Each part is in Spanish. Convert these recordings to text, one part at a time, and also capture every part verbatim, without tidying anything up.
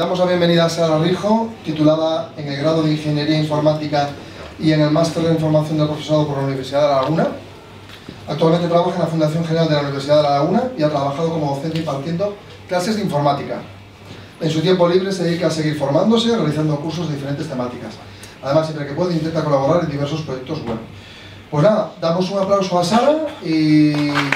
damos la bienvenida a Sara Rijo, titulada en el grado de Ingeniería Informática y en el Máster de Información del Profesorado por la Universidad de La Laguna. Actualmente trabaja en la Fundación General de la Universidad de La Laguna y ha trabajado como docente impartiendo clases de informática. En su tiempo libre se dedica a seguir formándose, realizando cursos de diferentes temáticas. Además, siempre que puede, intenta colaborar en diversos proyectos web. Pues nada, damos un aplauso a Sara y...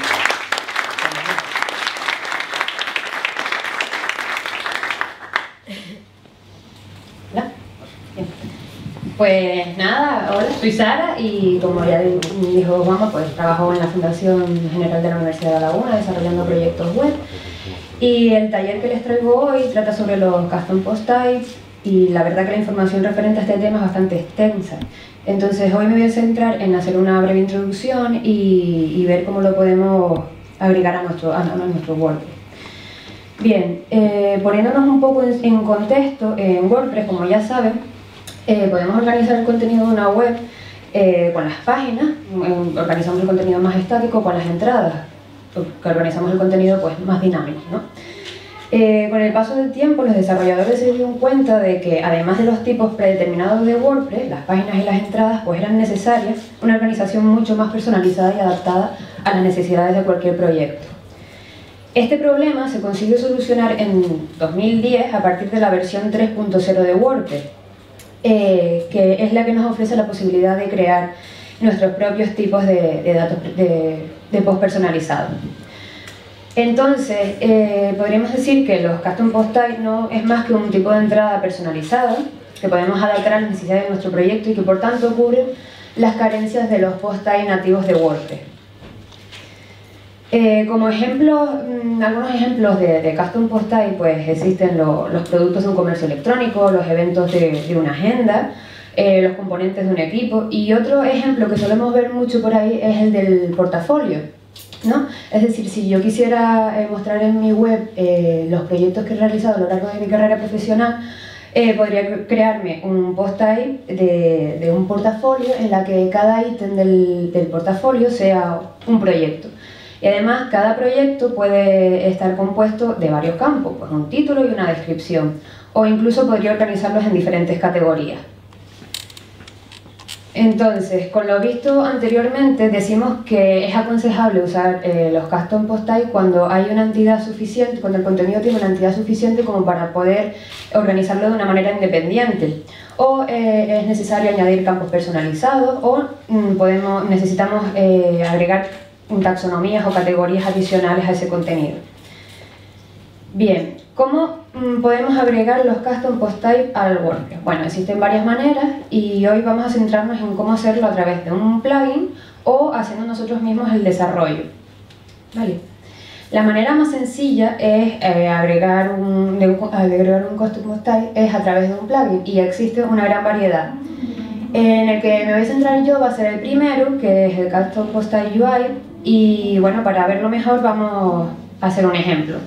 Hola. Bien. Pues nada, hola, soy Sara y como ya dijo Juanma, pues trabajo en la Fundación General de la Universidad de La Laguna desarrollando proyectos web. Y el taller que les traigo hoy trata sobre los custom post types y la verdad que la información referente a este tema es bastante extensa. Entonces hoy me voy a centrar en hacer una breve introducción y, y ver cómo lo podemos agregar a nuestro, a, a nuestro WordPress. Bien, eh, poniéndonos un poco en, en contexto, en WordPress, como ya saben, eh, podemos organizar el contenido de una web eh, con las páginas, eh, organizamos el contenido más estático con las entradas, que organizamos el contenido pues, más dinámico, ¿no? Eh, con el paso del tiempo, los desarrolladores se dieron cuenta de que, además de los tipos predeterminados de WordPress, las páginas y las entradas, pues eran necesarias una organización mucho más personalizada y adaptada a las necesidades de cualquier proyecto. Este problema se consiguió solucionar en dos mil diez a partir de la versión tres punto cero de WordPress, eh, que es la que nos ofrece la posibilidad de crear nuestros propios tipos de, de datos de, de post personalizados. Entonces, eh, podríamos decir que los custom post types no es más que un tipo de entrada personalizada que podemos adaptar a las necesidades de nuestro proyecto y que por tanto cubren las carencias de los post types nativos de WordPress. Eh, como ejemplos, mmm, algunos ejemplos de, de custom post type, pues existen lo, los productos de un comercio electrónico, los eventos de, de una agenda, eh, los componentes de un equipo, y otro ejemplo que solemos ver mucho por ahí es el del portafolio, ¿no? Es decir, si yo quisiera eh, mostrar en mi web eh, los proyectos que he realizado a lo largo de mi carrera profesional, eh, podría crearme un post type de, de un portafolio en la que cada ítem del, del portafolio sea un proyecto. Y además, cada proyecto puede estar compuesto de varios campos, pues un título y una descripción, o incluso podría organizarlos en diferentes categorías. Entonces, con lo visto anteriormente, decimos que es aconsejable usar eh, los custom post types cuando hay una entidad suficiente, cuando el contenido tiene una entidad suficiente como para poder organizarlo de una manera independiente, o eh, es necesario añadir campos personalizados, o mm, podemos, necesitamos eh, agregar taxonomías o categorías adicionales a ese contenido. Bien, ¿cómo mm, podemos agregar los custom post type al WordPress? Bueno, existen varias maneras y hoy vamos a centrarnos en cómo hacerlo a través de un plugin o haciendo nosotros mismos el desarrollo. ¿Vale? La manera más sencilla es eh, agregar, un, de, agregar un custom post type es a través de un plugin y existe una gran variedad. En el que me voy a centrar yo va a ser el primero, que es el Custom Post Type U I, y bueno, para verlo mejor vamos a hacer un ejemplo.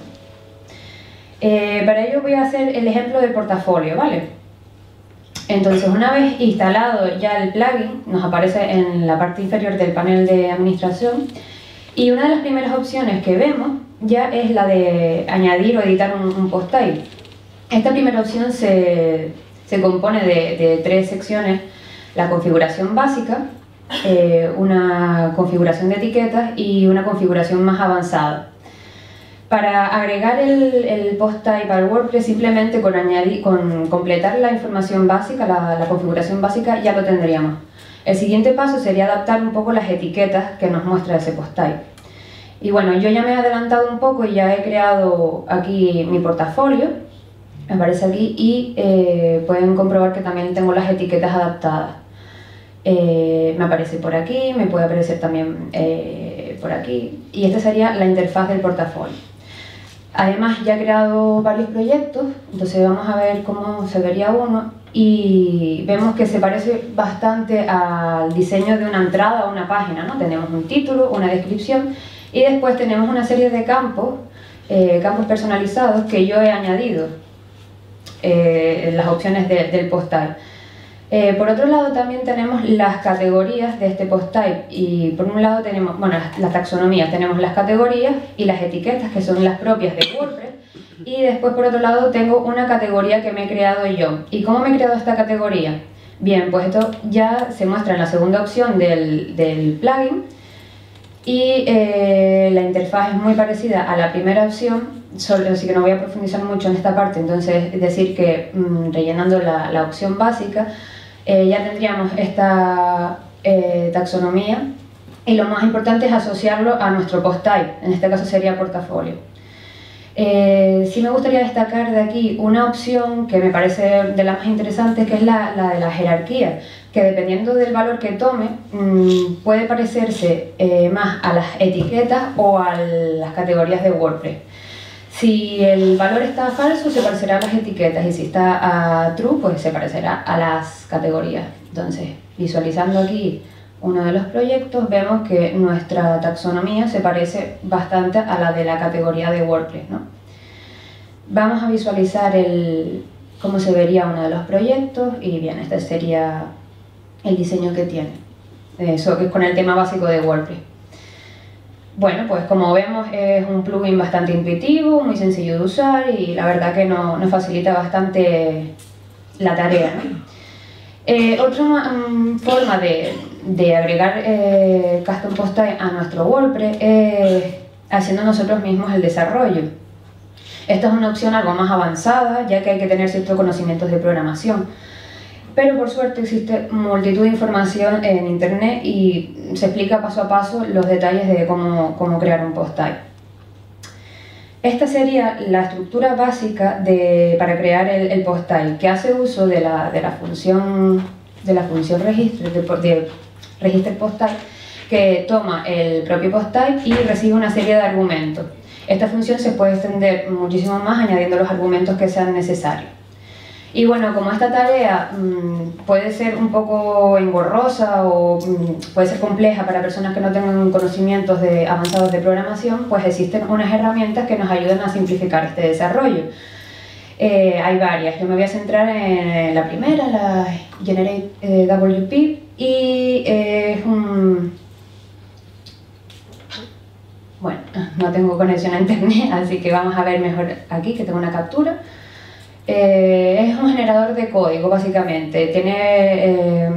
Eh, para ello voy a hacer el ejemplo del portafolio, ¿vale? Entonces, una vez instalado ya el plugin, nos aparece en la parte inferior del panel de administración, y una de las primeras opciones que vemos ya es la de añadir o editar un, un post type. Esta primera opción se, se compone de, de tres secciones: la configuración básica, eh, una configuración de etiquetas y una configuración más avanzada. Para agregar el, el post type al WordPress, simplemente con, añadir, con completar la información básica, la, la configuración básica, ya lo tendríamos. El siguiente paso sería adaptar un poco las etiquetas que nos muestra ese post type. Y bueno, yo ya me he adelantado un poco y ya he creado aquí mi portafolio. Me aparece aquí y eh, pueden comprobar que también tengo las etiquetas adaptadas. Eh, me aparece por aquí, me puede aparecer también eh, por aquí, y esta sería la interfaz del portafolio. Además, ya he creado varios proyectos, entonces vamos a ver cómo se vería uno y vemos que se parece bastante al diseño de una entrada a una página, ¿no? Tenemos un título, una descripción y después tenemos una serie de campos, eh, campos personalizados que yo he añadido eh, en las opciones de, del post type. Eh, por otro lado también tenemos las categorías de este post type y por un lado tenemos, bueno, la taxonomía, tenemos las categorías y las etiquetas que son las propias de WordPress Y después, por otro lado, tengo una categoría que me he creado yo. ¿Y cómo me he creado esta categoría? Bien, pues esto ya se muestra en la segunda opción del, del plugin y eh, la interfaz es muy parecida a la primera opción, solo, así que no voy a profundizar mucho en esta parte. Entonces, es decir que mmm, rellenando la, la opción básica eh, ya tendríamos esta eh, taxonomía, y lo más importante es asociarlo a nuestro post type, en este caso sería portafolio. Eh, sí me gustaría destacar de aquí una opción que me parece de las más interesantes, que es la, la de la jerarquía, que dependiendo del valor que tome mmm, puede parecerse eh, más a las etiquetas o a las categorías de WordPress. Si el valor está a falso, se parecerá a las etiquetas, y si está a true, pues se parecerá a las categorías. Entonces, visualizando aquí uno de los proyectos, vemos que nuestra taxonomía se parece bastante a la de la categoría de WordPress, ¿no? Vamos a visualizar el, cómo se vería uno de los proyectos, y bien, este sería el diseño que tiene. Eso es con el tema básico de WordPress. Bueno, pues como vemos es un plugin bastante intuitivo, muy sencillo de usar, y la verdad que nos, nos facilita bastante la tarea, ¿no? Eh, otra um, forma de, de agregar eh, custom post type a nuestro WordPress es haciendo nosotros mismos el desarrollo. Esta es una opción algo más avanzada, ya que hay que tener ciertos conocimientos de programación. Pero por suerte existe multitud de información en internet y se explica paso a paso los detalles de cómo, cómo crear un post type. Esta sería la estructura básica de, para crear el, el post type, que hace uso de la, de la función, de la función register, de, de register post type, que toma el propio post type y recibe una serie de argumentos. Esta función se puede extender muchísimo más añadiendo los argumentos que sean necesarios. Y bueno, como esta tarea mmm, puede ser un poco engorrosa o mmm, puede ser compleja para personas que no tengan conocimientos de, avanzados de programación, pues existen unas herramientas que nos ayudan a simplificar este desarrollo. Eh, hay varias, yo me voy a centrar en la primera, la Generate eh, W P, y eh, es un... Bueno, no tengo conexión a internet, así que vamos a ver mejor aquí, que tengo una captura. Eh, es un generador de código, básicamente. Tiene eh,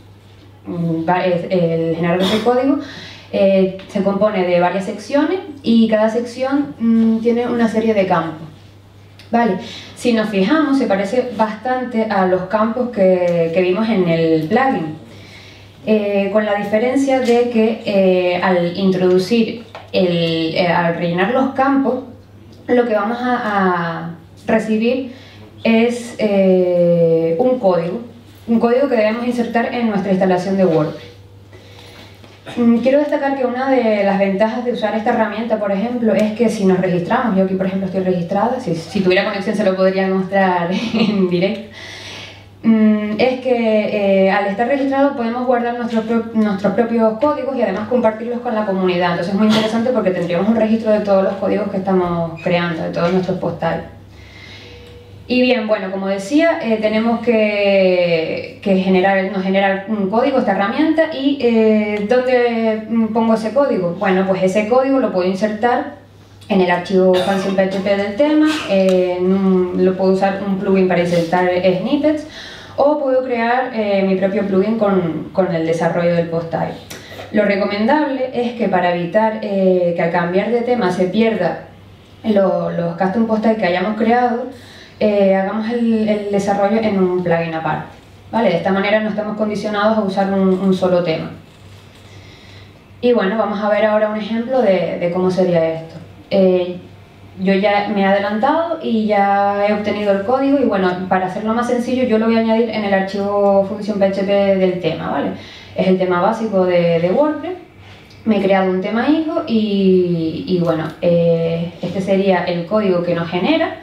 el generador de código eh, se compone de varias secciones y cada sección mm, tiene una serie de campos. Vale. Si nos fijamos, se parece bastante a los campos que, que vimos en el plugin, eh, con la diferencia de que eh, al introducir, el, eh, al rellenar los campos, lo que vamos a, a recibir es eh, un código, un código que debemos insertar en nuestra instalación de WordPress. Quiero destacar que una de las ventajas de usar esta herramienta, por ejemplo, es que si nos registramos, yo aquí por ejemplo estoy registrada, si, si tuviera conexión se lo podría mostrar en directo, es que eh, al estar registrado podemos guardar nuestros, pro nuestros propios códigos y además compartirlos con la comunidad. Entonces es muy interesante porque tendríamos un registro de todos los códigos que estamos creando, de todos nuestros post types. Y bien, bueno, como decía, eh, tenemos que, que generar, nos genera un código, esta herramienta, y eh, ¿dónde pongo ese código? Bueno, pues ese código lo puedo insertar en el archivo function P H P del tema, eh, un, lo puedo usar un plugin para insertar snippets, o puedo crear eh, mi propio plugin con, con el desarrollo del post type. Lo recomendable es que para evitar eh, que al cambiar de tema se pierda lo, los custom post type que hayamos creado, Eh, hagamos el, el desarrollo en un plugin aparte, ¿vale? De esta manera no estamos condicionados a usar un, un solo tema. Y bueno, vamos a ver ahora un ejemplo de, de cómo sería esto. Eh, yo ya me he adelantado y ya he obtenido el código, y bueno, para hacerlo más sencillo yo lo voy a añadir en el archivo función P H P del tema, ¿vale? Es el tema básico de, de WordPress. Me he creado un tema hijo y, y bueno, eh, este sería el código que nos genera,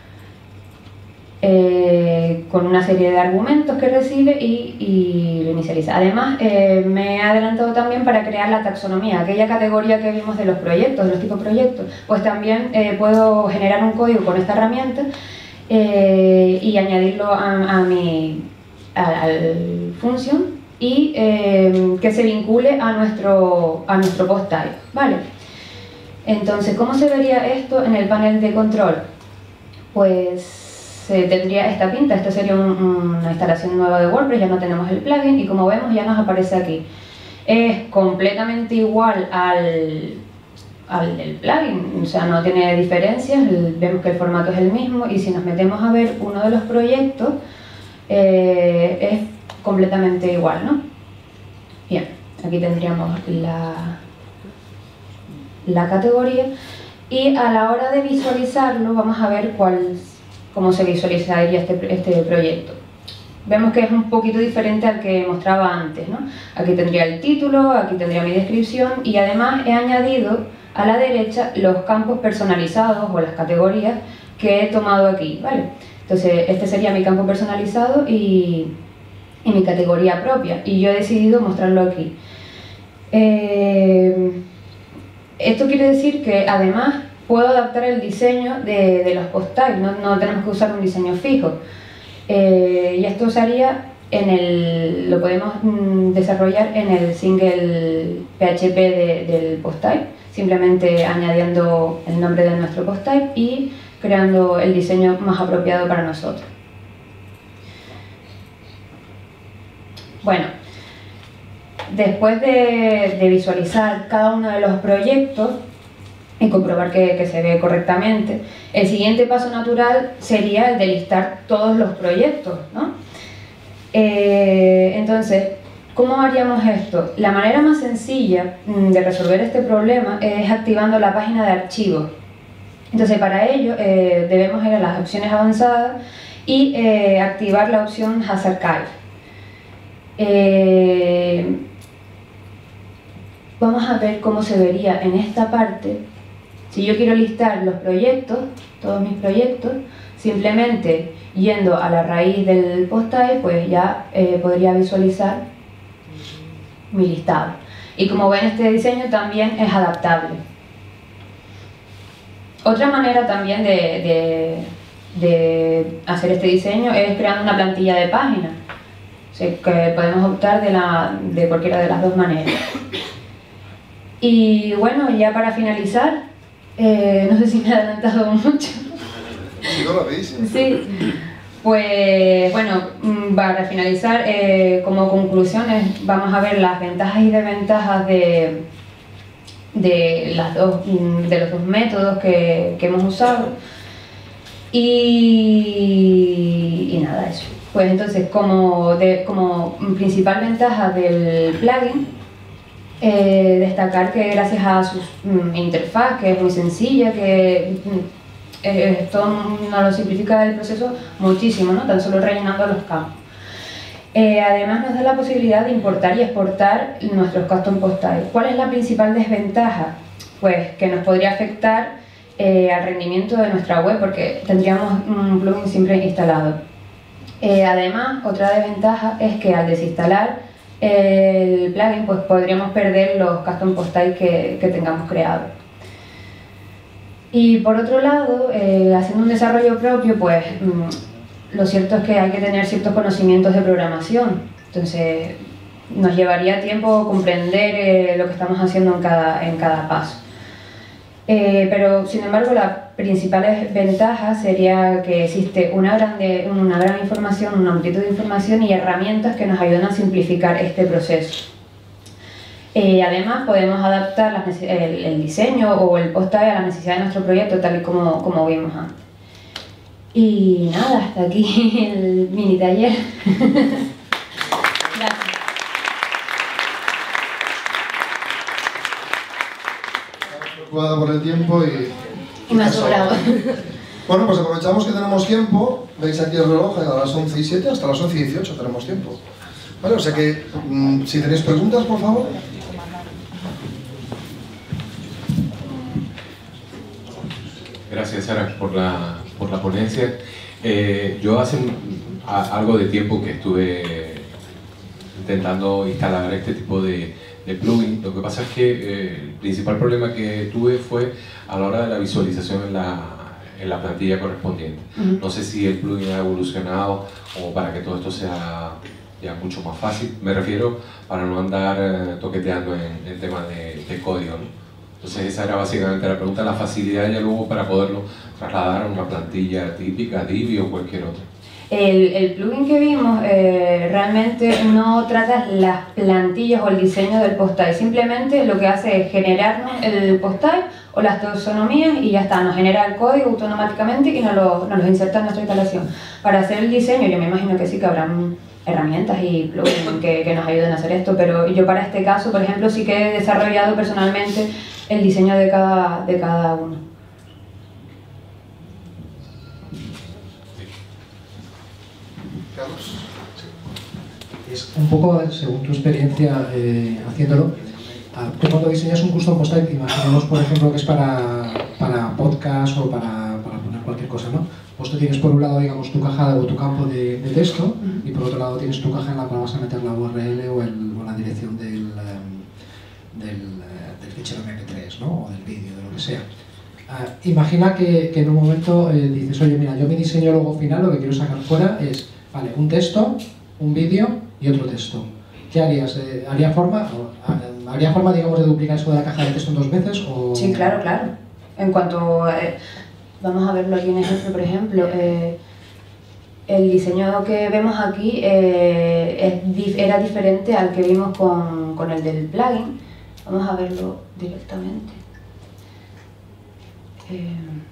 Eh, con una serie de argumentos que recibe y, y lo inicializa. Además, eh, me he adelantado también para crear la taxonomía, aquella categoría que vimos de los proyectos, de los tipos de proyectos, pues también eh, puedo generar un código con esta herramienta eh, y añadirlo a, a mi a, al function y eh, que se vincule a nuestro, a nuestro post type, ¿vale? Entonces, ¿cómo se vería esto en el panel de control? pues eh, tendría esta pinta. Esto sería un, una instalación nueva de WordPress, ya no tenemos el plugin y como vemos ya nos aparece aquí. Es completamente igual al, al del plugin, o sea, no tiene diferencias, el, vemos que el formato es el mismo y si nos metemos a ver uno de los proyectos, eh, es completamente igual, ¿no? Bien, aquí tendríamos la, la categoría y a la hora de visualizarlo vamos a ver cuál, cómo se visualizaría este, este proyecto. Vemos que es un poquito diferente al que mostraba antes, ¿no? Aquí tendría el título, aquí tendría mi descripción y además he añadido a la derecha los campos personalizados o las categorías que he tomado aquí, ¿vale? Entonces este sería mi campo personalizado y, y mi categoría propia y yo he decidido mostrarlo aquí. Eh, esto quiere decir que además puedo adaptar el diseño de, de los post types, no, no tenemos que usar un diseño fijo. Eh, y esto se haría en el, lo podemos mm, desarrollar en el single P H P de, del post type, simplemente añadiendo el nombre de nuestro post type y creando el diseño más apropiado para nosotros. Bueno, después de, de visualizar cada uno de los proyectos y comprobar que, que se ve correctamente, el siguiente paso natural sería el de listar todos los proyectos, ¿no? Eh, entonces, ¿cómo haríamos esto? La manera más sencilla de resolver este problema es activando la página de archivos. Entonces, para ello eh, debemos ir a las opciones avanzadas y eh, activar la opción As Archive. Eh, vamos a ver cómo se vería en esta parte. Si yo quiero listar los proyectos, todos mis proyectos, simplemente yendo a la raíz del post type, pues ya eh, podría visualizar mi listado. Y como ven, este diseño también es adaptable. Otra manera también de, de, de hacer este diseño es creando una plantilla de páginas, o sea, que podemos optar de, la, de cualquiera de las dos maneras. Y bueno, ya para finalizar, Eh, no sé si me he adelantado mucho. Sí, no, rapidísimo. Sí, pues bueno, para finalizar, eh, como conclusiones, vamos a ver las ventajas y desventajas de, de, las dos, de los dos métodos que, que hemos usado. Y, y nada, eso. Pues entonces, como, de, como principal ventaja del plugin, Eh, destacar que gracias a su mm, interfaz, que es muy sencilla, que mm, eh, esto nos lo simplifica el proceso muchísimo, ¿no? Tan solo rellenando los campos. Eh, además nos da la posibilidad de importar y exportar nuestros custom post types. ¿Cuál es la principal desventaja? Pues que nos podría afectar eh, al rendimiento de nuestra web porque tendríamos un plugin siempre instalado. Eh, además, otra desventaja es que al desinstalar el plugin, pues podríamos perder los custom post types que, que tengamos creados. Y por otro lado, eh, haciendo un desarrollo propio, pues mmm, lo cierto es que hay que tener ciertos conocimientos de programación. Entonces, nos llevaría tiempo comprender eh, lo que estamos haciendo en cada, en cada paso. Eh, pero, sin embargo, la principal ventaja sería que existe una, grande, una gran información, una amplitud de información y herramientas que nos ayudan a simplificar este proceso. Eh, además, podemos adaptar las, el, el diseño o el post type a la necesidad de nuestro proyecto, tal y como, como vimos antes. Y nada, hasta aquí el mini taller. Gracias. Preocupada por el tiempo y... Y me ha sobrado. Bueno, pues aprovechamos que tenemos tiempo. Veis aquí el reloj, a las once y siete hasta las once y dieciocho tenemos tiempo. Vale, o sea que, mmm, si tenéis preguntas, por favor. Gracias, Sara, por la, por la ponencia. Eh, yo hace un, a, algo de tiempo que estuve intentando instalar este tipo de, de plugin. Lo que pasa es que eh, el principal problema que tuve fue a la hora de la visualización en la, en la plantilla correspondiente. Uh-huh. No sé si el plugin ha evolucionado como para que todo esto sea ya mucho más fácil. Me refiero para no andar eh, toqueteando en el tema de, de código, ¿no? Entonces esa era básicamente la pregunta, la facilidad ya luego para poderlo trasladar a una plantilla típica, Divi o cualquier otra. El, el plugin que vimos eh, realmente no trata las plantillas o el diseño del post type, simplemente lo que hace es generarnos el post type o las taxonomías y ya está, nos genera el código automáticamente y nos lo, nos lo inserta en nuestra instalación. Para hacer el diseño yo me imagino que sí que habrán herramientas y plugins que, que nos ayuden a hacer esto, pero yo para este caso, por ejemplo, sí que he desarrollado personalmente el diseño de cada, de cada uno. Carlos. Es un poco, según tu experiencia eh, haciéndolo, tú cuando diseñas un custom post type, imaginemos por ejemplo que es para, para podcast o para, para poner cualquier cosa, ¿no? Pues tú tienes por un lado, digamos, tu caja o tu campo de, de texto y por otro lado tienes tu caja en la cual vas a meter la U R L o, el, o la dirección del, um, del, uh, del fichero eme pe tres, ¿no? O del vídeo, de lo que sea. Uh, imagina que, que en un momento eh, dices, oye, mira, yo mi diseño luego final lo que quiero sacar fuera es, vale, un texto, un vídeo y otro texto. ¿Qué harías? Eh, ¿Haría forma, o, ¿Haría forma, digamos, de duplicar eso de la caja de texto en dos veces? O... Sí, claro, claro. En cuanto... Eh, vamos a verlo aquí en ejemplo, por ejemplo. Eh, el diseño que vemos aquí eh, es, era diferente al que vimos con, con el del plugin. Vamos a verlo directamente. Eh,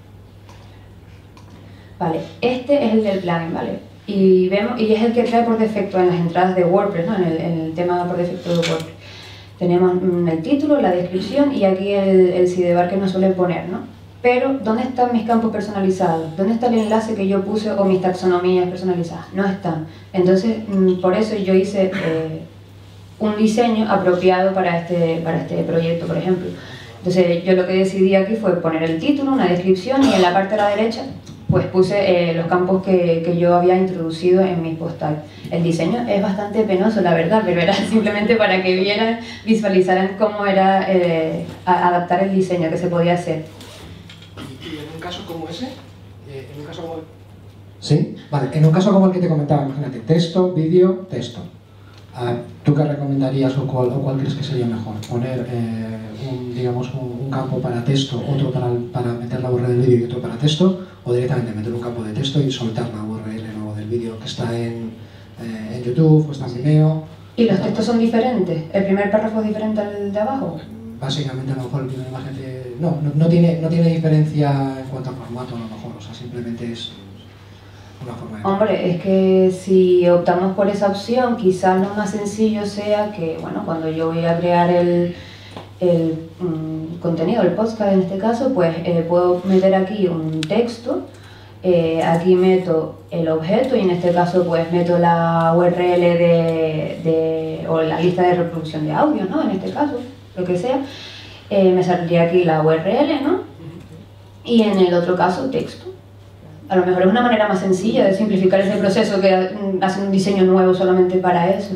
vale, este es el del plugin, ¿vale? Y, vemos, y es el que trae por defecto en las entradas de WordPress, ¿no? en, el, en el tema por defecto de WordPress. Tenemos el título, la descripción y aquí el, el sidebar que nos suele poner, ¿no? Pero, ¿dónde están mis campos personalizados? ¿Dónde está el enlace que yo puse o mis taxonomías personalizadas? No están. Entonces, por eso yo hice eh, un diseño apropiado para este, para este proyecto, por ejemplo. Entonces, yo lo que decidí aquí fue poner el título, una descripción y en la parte de la derecha pues puse eh, los campos que, que yo había introducido en mi post type. El diseño es bastante penoso, la verdad, pero era simplemente para que vieran, visualizaran cómo era eh, adaptar el diseño que se podía hacer. ¿Y en un caso como ese? Eh, ¿En un caso como el... Sí, vale. En un caso como el que te comentaba, imagínate, texto, vídeo, texto. Uh, ¿Tú qué recomendarías o cuál, o cuál crees que sería mejor? ¿Poner eh, un, digamos, un, un campo para texto, otro para, para meter la U R L del vídeo y otro para texto? ¿O directamente meter un campo de texto y soltar la U R L ¿no? del vídeo que está en, eh, en YouTube o está en Vimeo? ¿Y los textos son diferentes? ¿El primer párrafo es diferente al de abajo? Básicamente, a lo mejor la imagen de... no, no, no, tiene, no tiene diferencia en cuanto a formato, a lo mejor, o sea, simplemente es una forma de... Hombre, es que si optamos por esa opción, quizás lo más sencillo sea que, bueno, cuando yo voy a crear el, el mm, contenido, el podcast en este caso, pues eh, puedo meter aquí un texto, eh, aquí meto el objeto y en este caso pues meto la U R L de, de, o la lista de reproducción de audio, ¿no? En este caso, lo que sea, eh, me saldría aquí la U R L, ¿no? Y en el otro caso, texto. A lo mejor es una manera más sencilla de simplificar ese proceso que hacer un diseño nuevo solamente para eso.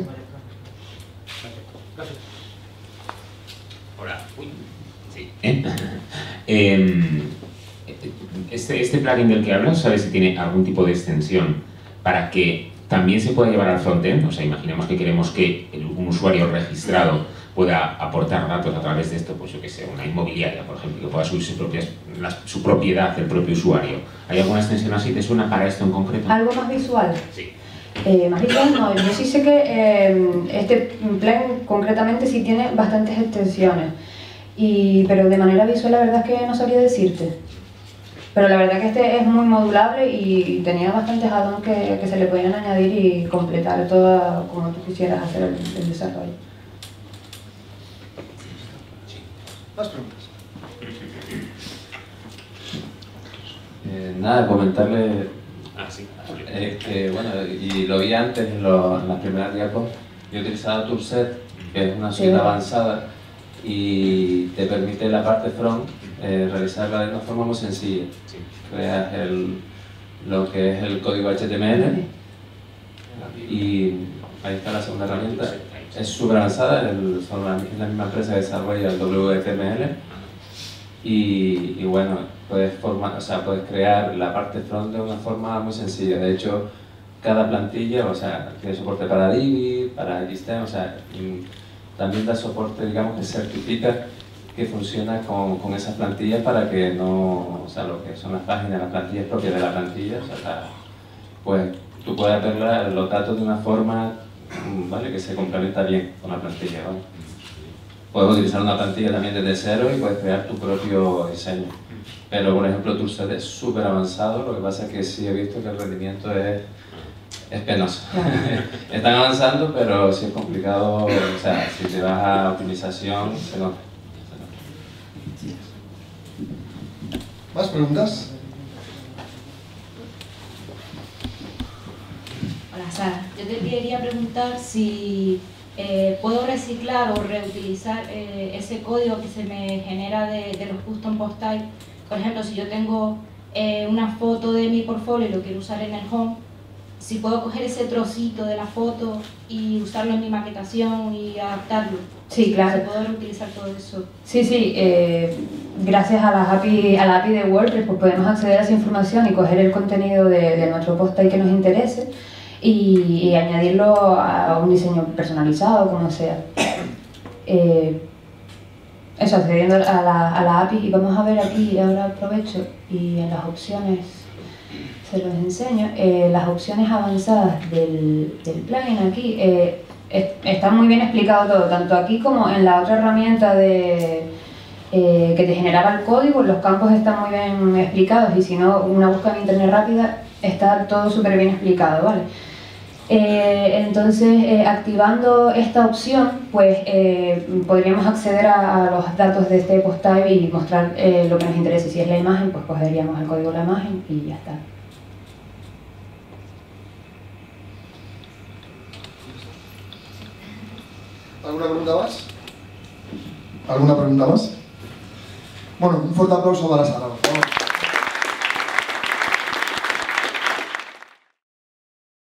Hola. Uy. Sí. ¿Eh? eh, este, este plugin del que hablas, ¿sabes si tiene algún tipo de extensión para que también se pueda llevar al frontend? O sea, imaginemos que queremos que el, un usuario registrado pueda aportar datos a través de esto, pues yo que sé, una inmobiliaria, por ejemplo, que pueda subir su, propia, la, su propiedad del propio usuario. ¿Hay alguna extensión así? ¿Te suena para esto en concreto? ¿Algo más visual? Sí. Eh, más visual no, yo sí sé que eh, este plan concretamente sí tiene bastantes extensiones, y, pero de manera visual la verdad es que no sabría decirte. Pero la verdad que este es muy modulable y tenía bastantes add-ons que, que se le podían añadir y completar todo como tú quisieras hacer el, el desarrollo. Más preguntas. Eh, nada, comentarle Ah, sí. eh, que, bueno, y lo vi antes en, lo, en las primeras diapos, yo he utilizado Toolset, que es una suite Sí. avanzada y te permite la parte front eh, realizarla de una forma muy sencilla. Sí. Creas el, lo que es el código H T M L y ahí está la segunda herramienta. Es súper avanzada, el, son la, es la misma empresa que desarrolla el W T M L y, y bueno, puedes, formar, o sea, puedes crear la parte front de una forma muy sencilla. De hecho, cada plantilla, o sea, tiene soporte para Divi, para X T, o sea, también da soporte, digamos, que certifica que funciona con, con esas plantillas para que no, o sea, lo que son las páginas, las plantillas propias de la plantilla, o sea, la, pues tú puedes ver la, los datos de una forma, ¿vale?, que se complementa bien con la plantilla, ¿vale? Puedes utilizar una plantilla también desde cero y puedes crear tu propio diseño. Pero, por ejemplo, Toolset es súper avanzado, lo que pasa es que sí he visto que el rendimiento es, es penoso. Están avanzando, pero sí es complicado, o sea, si te vas a optimización, se nota. ¿Más preguntas? Hola Sara, yo te quería preguntar si eh, puedo reciclar o reutilizar eh, ese código que se me genera de, de los custom post type. Por ejemplo, si yo tengo eh, una foto de mi portfolio y lo quiero usar en el home, si puedo coger ese trocito de la foto y usarlo en mi maquetación y adaptarlo. Sí, claro. Si puedo reutilizar todo eso. Sí, sí, eh, gracias a la, A P I, a la A P I de WordPress pues podemos acceder a esa información y coger el contenido de, de nuestro post type que nos interese y, y añadirlo a un diseño personalizado, como sea. Eh, eso, accediendo a la, a la A P I, y vamos a ver aquí, ahora aprovecho, y en las opciones se los enseño, eh, las opciones avanzadas del, del plugin aquí, eh, es, está muy bien explicado todo, tanto aquí como en la otra herramienta de, eh, que te generaba el código, los campos están muy bien explicados y si no, una búsqueda en internet rápida, está todo súper bien explicado, ¿vale? Eh, entonces, eh, activando esta opción, pues eh, podríamos acceder a, a los datos de este post type y mostrar eh, lo que nos interese. Si es la imagen, pues cogeríamos el código de la imagen y ya está. ¿Alguna pregunta más? ¿Alguna pregunta más? Bueno, un fuerte aplauso para Sara.